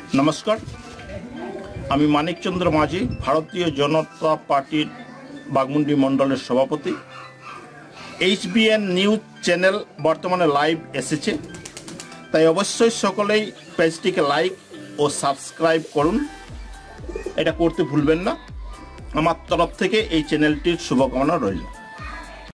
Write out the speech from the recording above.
নমস্কার, আমি মানিকচন্দ্র মাঝি, ভারতীয় জনতা পার্টির বাগমুন্ডি মণ্ডলের সভাপতি। HBN নিউজ চ্যানেল বর্তমানে লাইভ এসেছে, তাই অবশ্যই সকলেই পেজটিকে লাইক ও সাবস্ক্রাইব করুন। এটা করতে ভুলবেন না। আমার তরফ থেকে এই চ্যানেলটির শুভকামনা রইল।